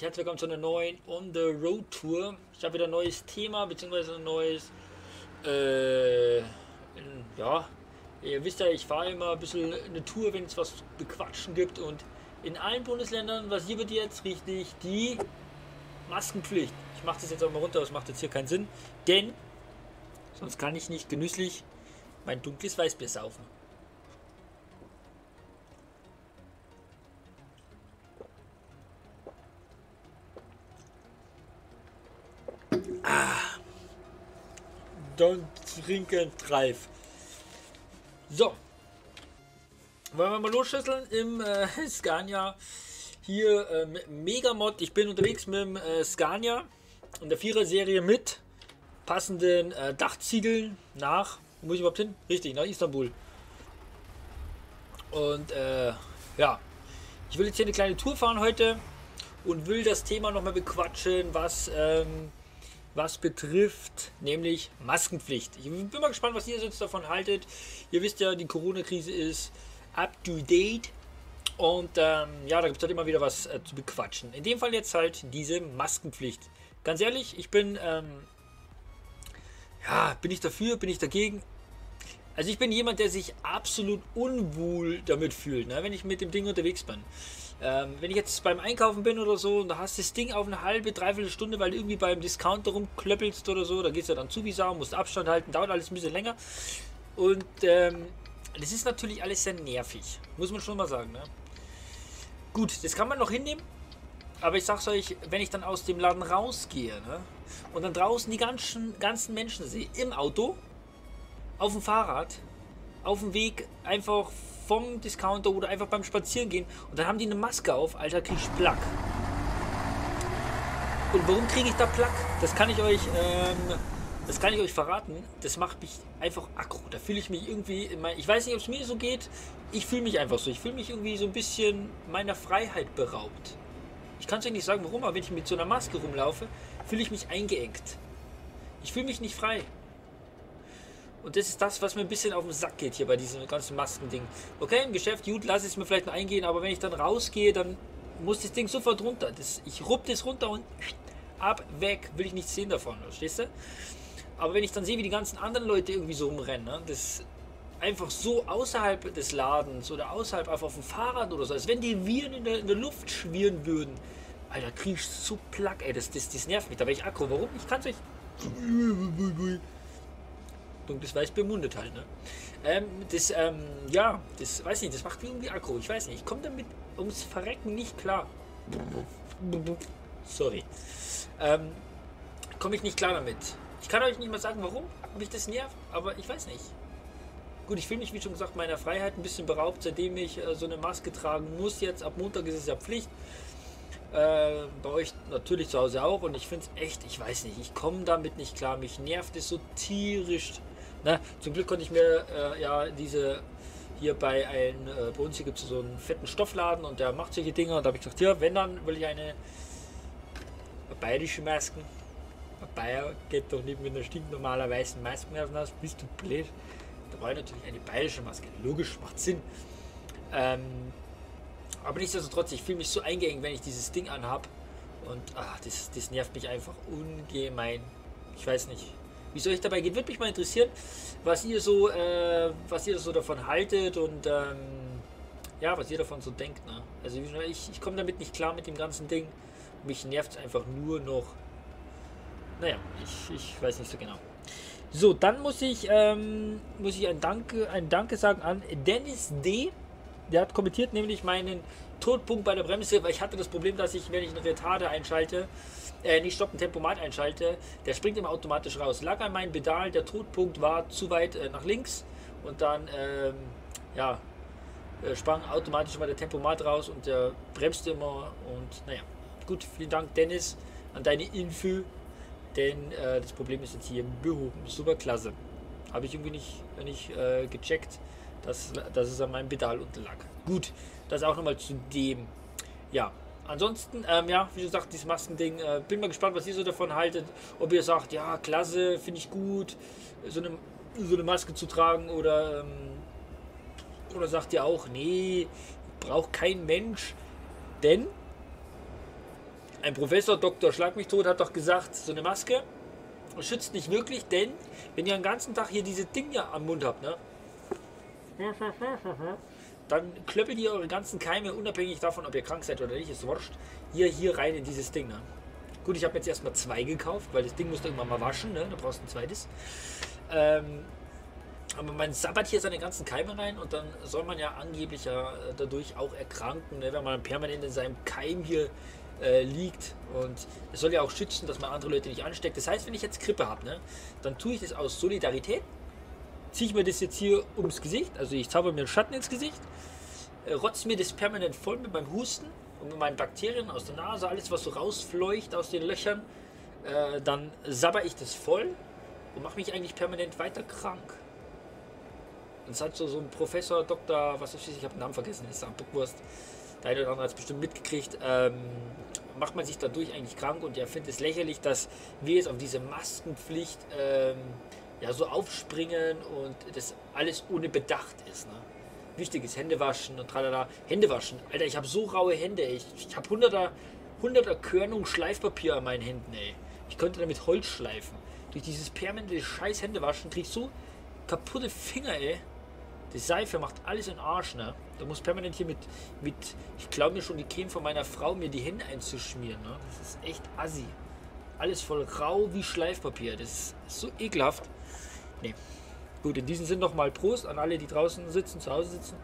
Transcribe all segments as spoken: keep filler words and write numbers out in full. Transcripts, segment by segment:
herzlich willkommen zu einer neuen On the Road Tour. Ich habe wieder ein neues Thema, beziehungsweise ein neues, äh, in, ja, ihr wisst ja, ich fahre immer ein bisschen eine Tour, wenn es was zu bequatschen gibt, und in allen Bundesländern, was hier wird jetzt richtig, die Maskenpflicht. Ich mache das jetzt auch mal runter, das macht jetzt hier keinen Sinn, denn sonst kann ich nicht genüsslich mein dunkles Weißbier saufen. Don't drink and drive. So. Wollen wir mal losschüsseln im äh, Scania. Hier äh, mit Megamod. Ich bin unterwegs mit dem äh, Scania in der Vierer-Serie mit passenden äh, Dachziegeln nach. Wo muss ich überhaupt hin? Richtig, nach Istanbul. Und äh, ja. Ich will jetzt hier eine kleine Tour fahren heute und will das Thema nochmal bequatschen, was. Ähm, was betrifft, nämlich Maskenpflicht. Ich bin mal gespannt, was ihr jetzt davon haltet. Ihr wisst ja, die Corona-Krise ist up to date und ähm, ja, da gibt es halt immer wieder was äh, zu bequatschen. In dem Fall jetzt halt diese Maskenpflicht. Ganz ehrlich, ich bin, ähm, ja, bin ich dafür, bin ich dagegen? Also ich bin jemand, der sich absolut unwohl damit fühlt, ne, wenn ich mit dem Ding unterwegs bin. Ähm, wenn ich jetzt beim Einkaufen bin oder so und da hast du das Ding auf eine halbe, dreiviertel Stunde, weil du irgendwie beim Discounter rumklöppelst oder so, da geht es ja dann zu wie Sau, musst Abstand halten, dauert alles ein bisschen länger. Und ähm, das ist natürlich alles sehr nervig, muss man schon mal sagen. Ne? Gut, das kann man noch hinnehmen, aber ich sag's euch, wenn ich dann aus dem Laden rausgehe, ne, und dann draußen die ganzen, ganzen Menschen sehe, im Auto, auf dem Fahrrad, auf dem Weg einfach vom Discounter oder einfach beim Spazierengehen und dann haben die eine Maske auf, Alter, krieg ich Plack. Und warum kriege ich da Plack? Das kann ich euch, ähm, das kann ich euch verraten. Das macht mich einfach aggro. Da fühle ich mich irgendwie, in mein, ich weiß nicht, ob es mir so geht. Ich fühle mich einfach so. Ich fühle mich irgendwie so ein bisschen meiner Freiheit beraubt. Ich kann es euch nicht sagen, warum, aber wenn ich mit so einer Maske rumlaufe, fühle ich mich eingeengt. Ich fühle mich nicht frei. Und das ist das, was mir ein bisschen auf den Sack geht hier bei diesem ganzen Maskending. Okay, im Geschäft, gut, lasse ich es mir vielleicht mal eingehen, aber wenn ich dann rausgehe, dann muss das Ding sofort runter. Das, ich rupp das runter und ab, weg, will ich nichts sehen davon, verstehst du? Aber wenn ich dann sehe, wie die ganzen anderen Leute irgendwie so rumrennen, ne, das einfach so außerhalb des Ladens oder außerhalb einfach auf dem Fahrrad oder so, als wenn die Viren in der, in der Luft schwirren würden. Alter, krieg ich so Plack, ey, das, das, das nervt mich, da wäre ich aggro. Warum? Ich kann es euch... Dunkles Weißbier mundet halt, ne? Ähm, das, ähm, ja, das, weiß nicht, das macht irgendwie aggro, ich weiß nicht, ich komme damit ums Verrecken nicht klar. Sorry. Ähm, komme ich nicht klar damit. Ich kann euch nicht mal sagen, warum mich das nervt, aber ich weiß nicht. Gut, ich fühle mich, wie schon gesagt, meiner Freiheit ein bisschen beraubt, seitdem ich äh, so eine Maske tragen muss. Jetzt ab Montag ist es ja Pflicht. Äh, bei euch natürlich zu Hause auch, und ich finde es echt, ich weiß nicht, ich komme damit nicht klar, mich nervt es so tierisch. Na, zum Glück konnte ich mir äh, ja diese hier bei ein, äh, bei uns hier gibt es so einen fetten Stoffladen und der macht solche Dinge, und da habe ich gesagt, ja, wenn, dann will ich eine bayerische Masken. Ein Bayer geht doch nicht mit einer stinknormalen weißen Maske auf nas, bist du blöd? Da war natürlich eine bayerische Maske, logisch, macht Sinn. Ähm, aber nichtsdestotrotz, ich fühle mich so eingeengt, wenn ich dieses Ding anhab, und ach, das, das nervt mich einfach ungemein. Ich weiß nicht, wie es euch dabei geht, würde mich mal interessieren, was ihr so, äh, was ihr so davon haltet und ähm, ja, was ihr davon so denkt. Ne? Also ich, ich komme damit nicht klar mit dem ganzen Ding. Mich nervt es einfach nur noch. Naja, ich, ich weiß nicht so genau. So, dann muss ich, ähm, muss ich ein Danke, ein Danke sagen an Dennis D. Der hat kommentiert nämlich meinen Todpunkt bei der Bremse, weil ich hatte das Problem, dass ich, wenn ich einen Retarder einschalte, äh, nicht stoppen, Tempomat einschalte, der springt immer automatisch raus. Lag an meinem Pedal, der Todpunkt war zu weit äh, nach links, und dann ähm, ja, äh, sprang automatisch immer der Tempomat raus und der bremste immer, und naja, gut, vielen Dank Dennis an deine Info, denn äh, das Problem ist jetzt hier behoben. Super klasse. Habe ich irgendwie nicht, nicht äh, gecheckt, dass, dass es an meinem Pedal unten lag. Gut, das auch nochmal zu dem. Ja, ansonsten, ähm, ja, wie gesagt, dieses Maskending, äh, bin mal gespannt, was ihr so davon haltet. Ob ihr sagt, ja, klasse, finde ich gut, so eine, so eine Maske zu tragen, oder, ähm, oder sagt ihr auch, nee, braucht kein Mensch. Denn ein Professor, Doktor Schlag mich tot, hat doch gesagt, so eine Maske schützt nicht wirklich, denn wenn ihr den ganzen Tag hier diese Dinge am Mund habt, ne, dann klöppelt ihr eure ganzen Keime, unabhängig davon, ob ihr krank seid oder nicht, ist wurscht, hier, hier rein in dieses Ding. Ne? Gut, ich habe jetzt erstmal zwei gekauft, weil das Ding musst du irgendwann mal waschen, ne? Da brauchst du ein zweites. Ähm, aber man sabbert hier seine ganzen Keime rein und dann soll man ja angeblich ja dadurch auch erkranken, ne? Wenn man permanent in seinem Keim hier äh, liegt. Und es soll ja auch schützen, dass man andere Leute nicht ansteckt. Das heißt, wenn ich jetzt Grippe habe, ne, dann tue ich das aus Solidarität, ziehe ich mir das jetzt hier ums Gesicht, also ich zauber mir einen Schatten ins Gesicht, äh, rotze mir das permanent voll mit meinem Husten und mit meinen Bakterien aus der Nase, alles was so rausfleucht aus den Löchern, äh, dann sabber ich das voll und mache mich eigentlich permanent weiter krank. Und es hat so, so ein Professor, Doktor, was weiß ich, ich habe den Namen vergessen, ist am Bockwurst, der eine oder andere hat es bestimmt mitgekriegt, ähm, macht man sich dadurch eigentlich krank und er findet es lächerlich, dass wir jetzt auf diese Maskenpflicht ähm, ja, so aufspringen und das alles ohne Bedacht ist. Ne? Wichtig ist Hände waschen und tralala. Hände waschen. Alter, ich habe so raue Hände. Ich, ich habe hunderter, hunderter Körnung Schleifpapier an meinen Händen, ey. Ich könnte damit Holz schleifen. Durch dieses permanente scheiß Händewaschen krieg ich so kaputte Finger, ey. Die Seife macht alles in den Arsch, ne? Da muss permanent hier mit, mit ich glaube mir schon die Creme von meiner Frau, mir die Hände einzuschmieren, ne? Das ist echt assi. Alles voll rau wie Schleifpapier. Das ist so ekelhaft. Nee. Gut, in diesem Sinn nochmal Prost an alle, die draußen sitzen, zu Hause sitzen.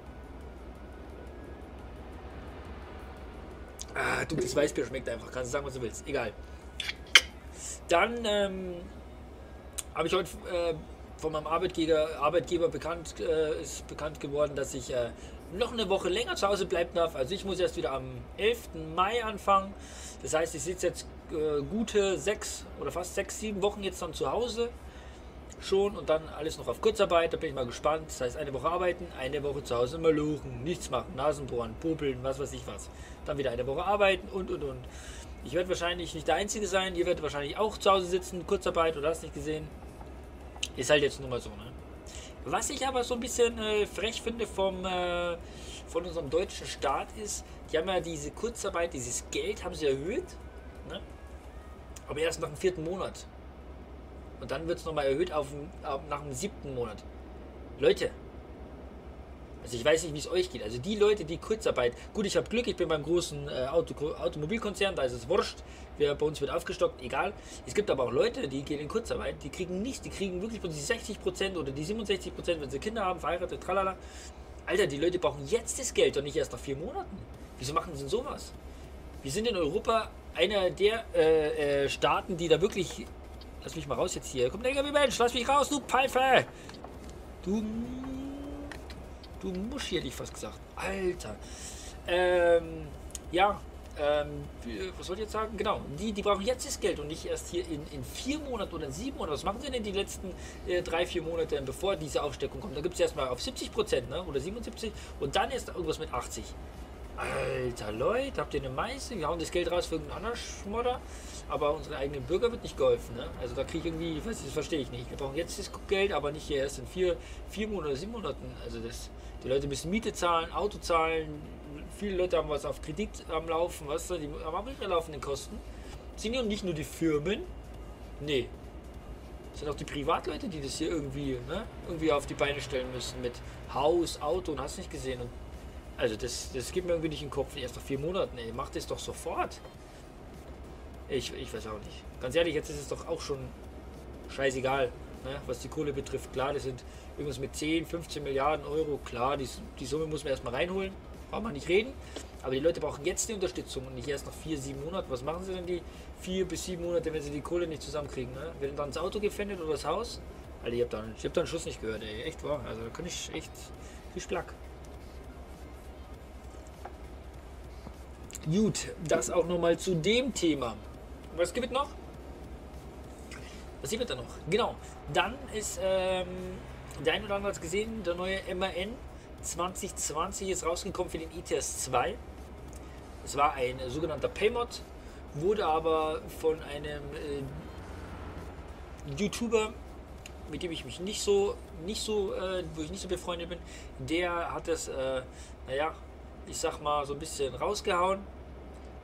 Ah, dunkles Weißbier schmeckt einfach. Kannst du sagen, was du willst. Egal. Dann ähm, habe ich heute äh, von meinem Arbeitgeber, Arbeitgeber bekannt, äh, ist bekannt geworden, dass ich äh, noch eine Woche länger zu Hause bleiben darf. Also ich muss erst wieder am elften Mai anfangen. Das heißt, ich sitze jetzt äh, gute sechs oder fast sechs, sieben Wochen jetzt dann zu Hause schon und dann alles noch auf Kurzarbeit. Da bin ich mal gespannt. Das heißt, eine Woche arbeiten, eine Woche zu Hause malochen, nichts machen, Nasenbohren, popeln, was weiß ich was. Dann wieder eine Woche arbeiten und und und. Ich werde wahrscheinlich nicht der Einzige sein. Ihr werdet wahrscheinlich auch zu Hause sitzen, Kurzarbeit oder hast nicht gesehen. Ist halt jetzt nur mal so, ne? Was ich aber so ein bisschen äh, frech finde vom, äh, von unserem deutschen Staat ist, die haben ja diese Kurzarbeit, dieses Geld haben sie erhöht, ne? Aber erst nach dem vierten Monat. Und dann wird es nochmal erhöht auf, auf, nach dem siebten Monat. Leute, also ich weiß nicht, wie es euch geht. Also die Leute, die Kurzarbeit, gut, ich habe Glück, ich bin beim großen äh, Auto, Automobilkonzern, da ist es wurscht, wer bei uns wird aufgestockt, egal. Es gibt aber auch Leute, die gehen in Kurzarbeit, die kriegen nichts, die kriegen wirklich bloß die sechzig Prozent oder die siebenundsechzig Prozent, wenn sie Kinder haben, verheiratet, tralala. Alter, die Leute brauchen jetzt das Geld und nicht erst nach vier Monaten. Wieso machen sie denn sowas? Wir sind in Europa einer der äh, äh, Staaten, die da wirklich... Lass mich mal raus jetzt hier. Komm, Digga, wie Mensch, lass mich raus, du Pfeife! Du... Du Musch, hätte ich fast gesagt. Alter. Ähm, ja, ähm, was soll ich jetzt sagen? Genau, die, die brauchen jetzt das Geld und nicht erst hier in, in vier Monaten oder in sieben Monaten. Was machen sie denn die letzten äh, drei, vier Monate, bevor diese Aufsteckung kommt? Da gibt es erstmal auf siebzig Prozent, ne? Oder siebenundsiebzig und dann erst irgendwas mit achtzig. Alter Leute, habt ihr eine Meiße? Wir hauen das Geld raus für irgendeinen anderen Schmodder, aber unseren eigenen Bürger wird nicht geholfen. Ne? Also da kriege ich irgendwie, ich weiß nicht, das verstehe ich nicht. Wir brauchen jetzt das Geld, aber nicht hier erst in vier, vier Monaten oder sieben Monaten. Also das, die Leute müssen Miete zahlen, Auto zahlen, viele Leute haben was auf Kredit am Laufen, was die haben auch ihre laufenden Kosten. Sind ja nicht nur die Firmen, nee. Es sind auch die Privatleute, die das hier irgendwie, ne, irgendwie auf die Beine stellen müssen mit Haus, Auto und hast nicht gesehen. Und also das, das geht mir irgendwie nicht in den Kopf. Erst nach vier Monaten, ey. Macht das doch sofort. Ich, ich weiß auch nicht. Ganz ehrlich, jetzt ist es doch auch schon scheißegal, ne, was die Kohle betrifft. Klar, das sind irgendwas mit zehn, fünfzehn Milliarden Euro. Klar, die, die Summe muss man erstmal reinholen. Braucht man nicht reden. Aber die Leute brauchen jetzt die Unterstützung und nicht erst nach vier, sieben Monaten. Was machen sie denn die vier bis sieben Monate, wenn sie die Kohle nicht zusammenkriegen? Ne? Wird dann das Auto gefändet oder das Haus? Alter, ich hab da, ich hab da einen Schuss nicht gehört, ey. Echt wahr. Also da kann ich echt viel Splack. Gut, das auch nochmal zu dem Thema. Was gibt es noch? Was gibt es da noch? Genau, dann ist, ähm, der ein oder andere hat es gesehen, der neue M A N zwanzig zwanzig ist rausgekommen für den E T S zwei. Es war ein sogenannter Paymod, wurde aber von einem äh, YouTuber, mit dem ich mich nicht so, nicht so, äh, wo ich nicht so befreundet bin, der hat das, äh, naja, ich sag mal, so ein bisschen rausgehauen,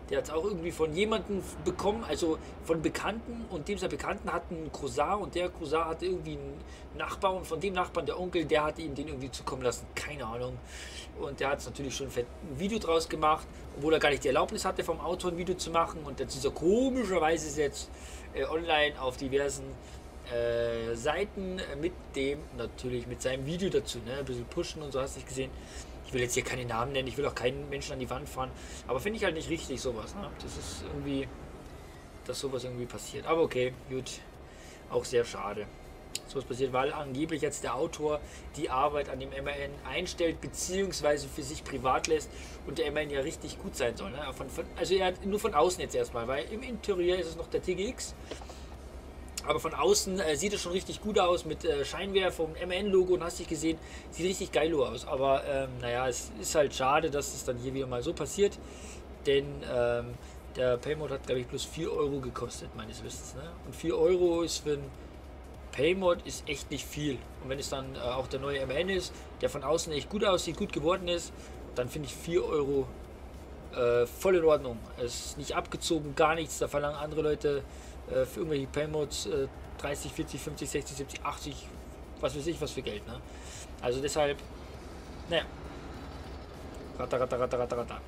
Der hat es auch irgendwie von jemandem bekommen, also von Bekannten, und dem seiner Bekannten hat einen Cousin und der Cousin hatte irgendwie einen Nachbar und von dem Nachbarn, der Onkel, der hat ihm den irgendwie zukommen lassen, keine Ahnung. Und der hat es natürlich schon fett ein Video draus gemacht, obwohl er gar nicht die Erlaubnis hatte vom Autor ein Video zu machen, und jetzt ist er komischerweise ist jetzt äh, online auf diversen äh, Seiten äh, mit dem, natürlich mit seinem Video dazu, ne? Ein bisschen pushen und so, hast du nicht gesehen. Ich will jetzt hier keine Namen nennen, ich will auch keinen Menschen an die Wand fahren, aber finde ich halt nicht richtig sowas. Ne? Das ist irgendwie, dass sowas irgendwie passiert. Aber okay, gut, auch sehr schade. Sowas passiert, weil angeblich jetzt der Autor die Arbeit an dem M A N einstellt, beziehungsweise für sich privat lässt und der M A N ja richtig gut sein soll. Ne? Von, von, also er hat nur von außen jetzt erstmal, weil im Interieur ist es noch der T G X. Aber von außen äh, sieht es schon richtig gut aus mit äh, Scheinwerfer und M A N-Logo und hast dich gesehen, sieht richtig geil aus. Aber ähm, naja, es ist halt schade, dass es dann hier wieder mal so passiert. Denn ähm, der Paymod hat, glaube ich, plus vier Euro gekostet, meines Wissens. Ne? Und vier Euro ist für ein Paymod ist echt nicht viel. Und wenn es dann äh, auch der neue M A N ist, der von außen echt gut aussieht, gut geworden ist, dann finde ich vier Euro äh, voll in Ordnung. Es ist nicht abgezogen, gar nichts. Da verlangen andere Leute für irgendwelche Paymods äh, dreißig, vierzig, fünfzig, sechzig, siebzig, achtzig, was weiß ich, was für Geld. Ne? Also deshalb, naja. Ratter, ratter, ratter, ratter, ratter.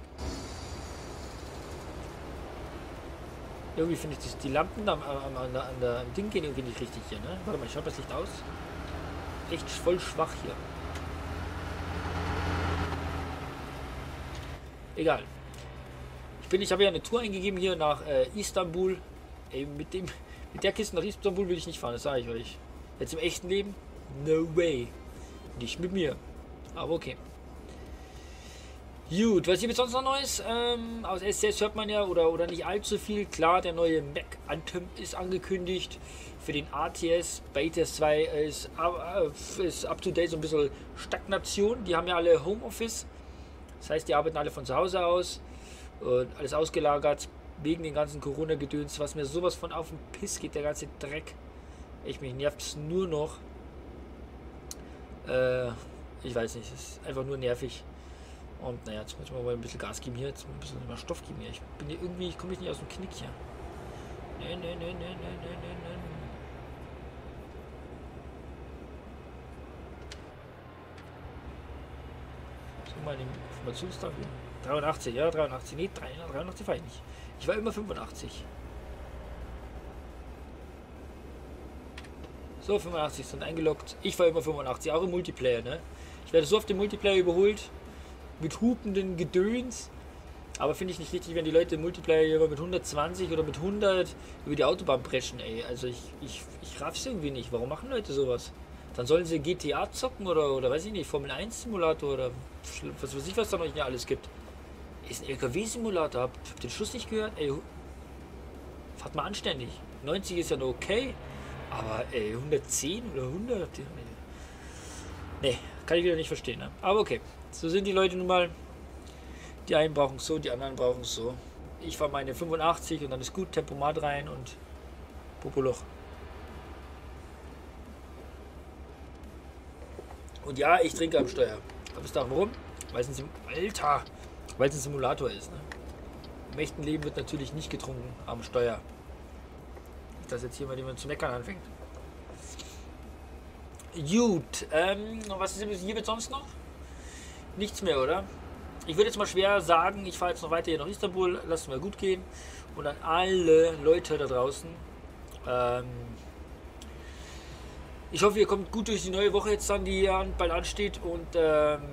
Irgendwie finde ich das, die Lampen am, am, am, am, am Ding gehen irgendwie nicht richtig hier. Ne? Warte mal, ich schaue das Licht aus. Echt voll schwach hier. Egal. Ich bin, ich habe ja eine Tour eingegeben hier nach äh, Istanbul. Ey, mit, dem, mit der Kiste nach Istanbul will ich nicht fahren, das sage ich euch. Jetzt im echten Leben? No way. Nicht mit mir. Aber okay. Gut, was gibt es sonst noch Neues? Ähm, aus S C S hört man ja, oder, oder nicht allzu viel. Klar, der neue Mac Anthem ist angekündigt. Für den A T S, bei A T S zwei ist, äh, ist up to date so ein bisschen Stagnation. Die haben ja alle Homeoffice. Das heißt, die arbeiten alle von zu Hause aus. Und alles ausgelagert. Wegen den ganzen Corona-Gedöns, was mir sowas von auf den Piss geht, der ganze Dreck. Ich mich nervt es nur noch. Äh, ich weiß nicht, es ist einfach nur nervig. Und naja, jetzt muss ich mal ein bisschen Gas geben hier, jetzt mal ein bisschen mehr Stoff geben hier. Ich bin hier irgendwie, ich komme nicht aus dem Knick hier. Nee, nee, nee, nee, nee, nee, nee, nee. So, mal den Informationstag. dreiundachtzig, ja, dreiundachtzig, nee, dreiundachtzig war ich nicht. Ich war immer fünfundachtzig. So, fünfundachtzig sind eingeloggt. Ich war immer fünfundachtzig, auch im Multiplayer, ne? Ich werde so auf dem Multiplayer überholt. Mit hupenden Gedöns. Aber finde ich nicht richtig, wenn die Leute im Multiplayer immer mit hundertzwanzig oder mit hundert über die Autobahn preschen, ey. Also ich, ich, ich raff's irgendwie nicht. Warum machen Leute sowas? Dann sollen sie G T A zocken oder, oder weiß ich nicht, Formel eins Simulator oder was weiß ich, was da noch nicht alles gibt. Ist ein L K W-Simulator, habt hab den Schuss nicht gehört? Ey, fahrt mal anständig. neunzig ist ja noch okay, aber ey, hundertzehn oder hundert? Nee, kann ich wieder nicht verstehen. Ne? Aber okay, so sind die Leute nun mal. Die einen brauchen es so, die anderen brauchen es so. Ich fahre meine fünfundachtzig und dann ist gut, Tempomat rein und Popoloch. Und ja, ich trinke am Steuer. Aber wisst ihr auch warum? Weil es ein Sim Alter, weil es ein Simulator ist. Ne? Im echten Leben wird natürlich nicht getrunken am Steuer. Nicht, dass jetzt hier mal jemand zu meckern anfängt. Gut, ähm, was ist hier mit sonst noch? Nichts mehr, oder? Ich würde jetzt mal schwer sagen, ich fahre jetzt noch weiter hier nach Istanbul, lasst es mal gut gehen. Und an alle Leute da draußen, ähm, ich hoffe, ihr kommt gut durch die neue Woche jetzt dann, die bald ansteht. Und ähm,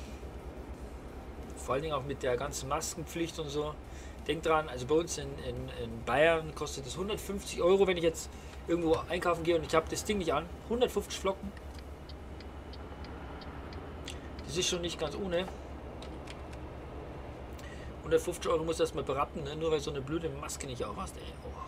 vor allen Dingen auch mit der ganzen Maskenpflicht und so. Denkt dran, also bei uns in, in, in Bayern kostet es hundertfünfzig Euro, wenn ich jetzt irgendwo einkaufen gehe und ich habe das Ding nicht an. hundertfünfzig Flocken. Das ist schon nicht ganz ohne. hundertfünfzig Euro muss erstmal berappen, ne? Nur weil so eine blöde Maske nicht auf hast, ey.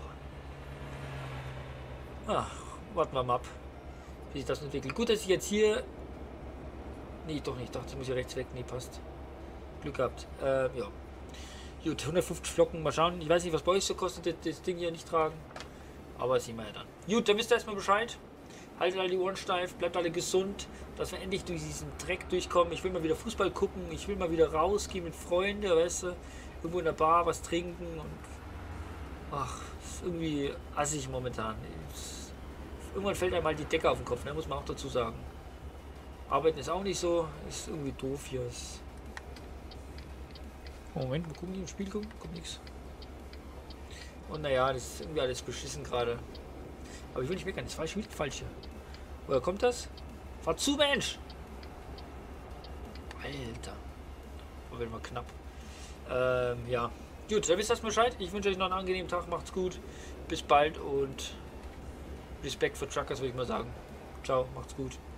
Oh. Ach, warten wir mal ab, wie sich das entwickelt. Gut, dass ich jetzt hier... Nee, doch nicht. Ich dachte, ich muss hier rechts weg. Nee, passt. Glück gehabt. Äh, ja. Gut, hundertfünfzig Flocken. Mal schauen. Ich weiß nicht, was bei euch so kostet, das Ding hier nicht tragen. Aber das sehen wir ja dann. Gut, dann wisst ihr erstmal Bescheid. Haltet alle die Ohren steif, bleibt alle gesund, dass wir endlich durch diesen Dreck durchkommen. Ich will mal wieder Fußball gucken, ich will mal wieder rausgehen mit Freunden, weißt du, irgendwo in der Bar was trinken und ach, ist irgendwie assig momentan. Ist, irgendwann fällt einem halt die Decke auf den Kopf, ne? Muss man auch dazu sagen. Arbeiten ist auch nicht so, ist irgendwie doof hier. Ist Moment, wir gucken, die im Spiel gucken, kommt nichts. Und naja, das ist irgendwie alles beschissen gerade. Aber ich will nicht meckern, das war schon wieder falsch hier. Woher kommt das? Fahr zu, Mensch! Alter. War wieder mal knapp. Ähm, ja. Gut, dann wisst ihr Bescheid. Ich wünsche euch noch einen angenehmen Tag. Macht's gut. Bis bald und Respekt für Truckers, würde ich mal sagen. Ciao, macht's gut.